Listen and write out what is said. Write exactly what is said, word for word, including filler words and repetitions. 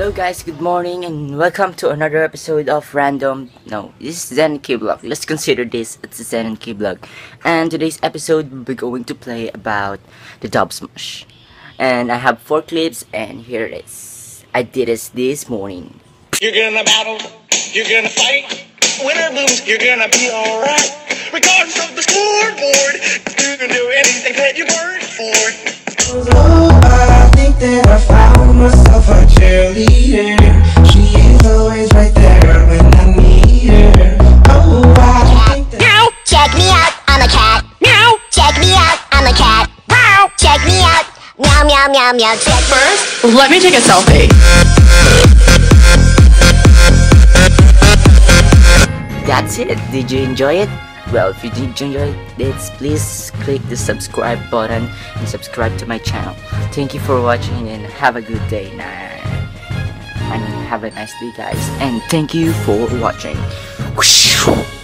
Hello guys, good morning and welcome to another episode of Random, no, this is Zen and K Vlog. Let's consider this as a Zen and K Vlog. And today's episode we're going to play about the Dubsmash. And I have four clips and here it is. I did this this morning. You're gonna battle, you're gonna fight, win or lose, you're gonna be alright. Regardless of the scoreboard, you can do anything that you work for. Oh, I think that I found myself a cheerleader. She is always right there when I need her. Oh, I think that Meow! Check me out, I'm a cat. Meow! Check me out, I'm a cat. Wow! Check me out. Meow, meow, meow, meow. Check First, let me take a selfie. That's it. Did you enjoy it? Well, if you did enjoy this, please click the subscribe button and subscribe to my channel. Thank you for watching and have a good day. Nah, I mean, have a nice day guys, and thank you for watching. Whoosh.